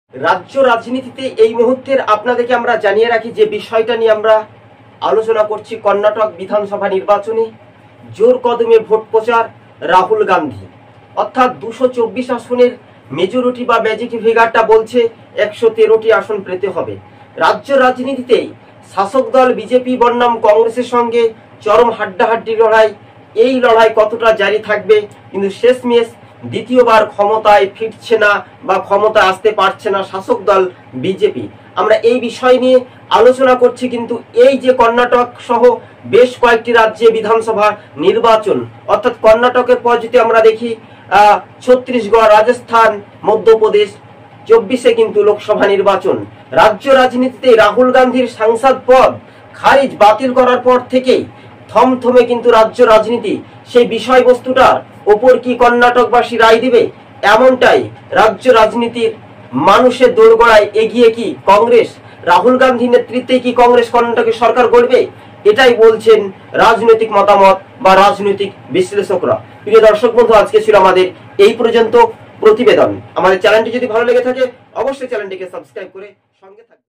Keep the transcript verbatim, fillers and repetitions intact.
রাজ্য রাজনীতিতে এই মুহূর্তের আপনাদেরকে আমরা জানিয়ে রাখি যে বিষয়টা নিয়ে আমরা আলোচনা করছি। কর্ণাটক বিধানসভা নির্বাচনে জোর কদমে ভোট প্রচার রাহুল গান্ধী, অর্থাৎ দুশো চব্বিশ আসনের মেজরিটি বা ম্যাজিক ফিগারটা বলছে একশো তেরোটি আসন পেতে হবে। রাজ্য রাজনীতিতেই শাসক দল বিজেপি বনাম কংগ্রেসের সঙ্গে চরম হাড্ডাহাড্ডি লড়াই। এই লড়াই কতটা জারি থাকবে, কিন্তু শেষমেশ দ্বিতীয়বার ক্ষমতায় ফিরছে না বা ক্ষমতা আসতে পারছে না শাসক দল বিজেপি। আমরা এই বিষয় নিয়ে আলোচনা করছি। কিন্তু এই যে কর্ণাটক সহ বেশ কয়েকটি রাজ্যে বিধানসভা নির্বাচন, অর্থাৎ কর্ণাটকের পর যদি আমরা দেখি আহ ছত্তিশগড়, রাজস্থান, মধ্যপ্রদেশ, চব্বিশে কিন্তু লোকসভা নির্বাচন। রাজ্য রাজনীতিতে রাহুল গান্ধীর সাংসদ পদ খারিজ বাতিল করার পর থেকেই থমথমে কিন্তু রাজ্য রাজনীতি। সেই বিষয়বস্তুটার ওপর কি কর্ণাটকবাসী রায় দিবে, এমনটাই রাজ্য রাজনীতির মানুষের দোরগোড়ায় এগিয়ে কি কংগ্রেস? রাহুল গান্ধী নেতৃত্বে কি কংগ্রেস কর্ণাটকে সরকার গড়বে? এটাই বলছেন রাজনৈতিক মতামত বা রাজনৈতিক বিশ্লেষকরা। প্রিয় দর্শক বন্ধু, আজকে ছিল আমাদের এই পর্যন্ত প্রতিবেদন। আমাদের চ্যানেলটি যদি ভালো লেগে থাকে অবশ্যই চ্যানেলটিকে সাবস্ক্রাইব করে সঙ্গে থাকবেন।